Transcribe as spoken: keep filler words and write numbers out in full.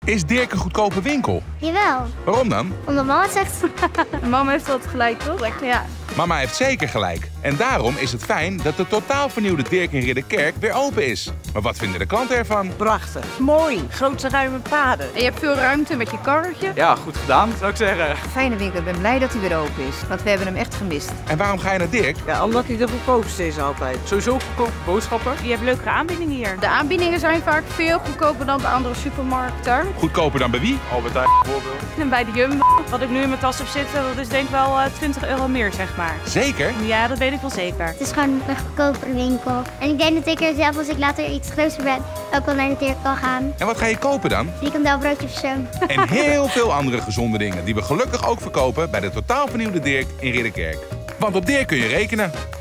Is Dirk een goedkope winkel? Jawel. Waarom dan? Omdat mama zegt. Mama heeft altijd gelijk, toch? Ja. Mama heeft zeker gelijk. En daarom is het fijn dat de totaal vernieuwde Dirk in Ridderkerk weer open is. Maar wat vinden de klanten ervan? Prachtig. Mooi. Grote ruime paden. En je hebt veel ruimte met je karretje. Ja, goed gedaan, zou ik zeggen. Fijne winkel. Ik ben blij dat hij weer open is. Want we hebben hem echt gemist. En waarom ga je naar Dirk? Ja, omdat hij de goedkoopste is altijd. Sowieso goedkope boodschappen. Je hebt leukere aanbiedingen hier. De aanbiedingen zijn vaak veel goedkoper dan bij andere supermarkten. Goedkoper dan bij wie? Albert Heijn bijvoorbeeld. En bij de Jumbo, wat ik nu in mijn tas heb zitten, dat is denk ik wel uh, twintig euro meer, zeg maar. Zeker? Ja, dat weet ik wel zeker. Het is gewoon een goedkopere winkel. En ik denk dat ik er zelf, als ik later iets groter ben, ook wel naar de Dirk kan gaan. En wat ga je kopen dan? Frikandelbroodje of zo. En heel veel andere gezonde dingen die we gelukkig ook verkopen bij de totaal vernieuwde Dirk in Ridderkerk. Want op Dirk kun je rekenen.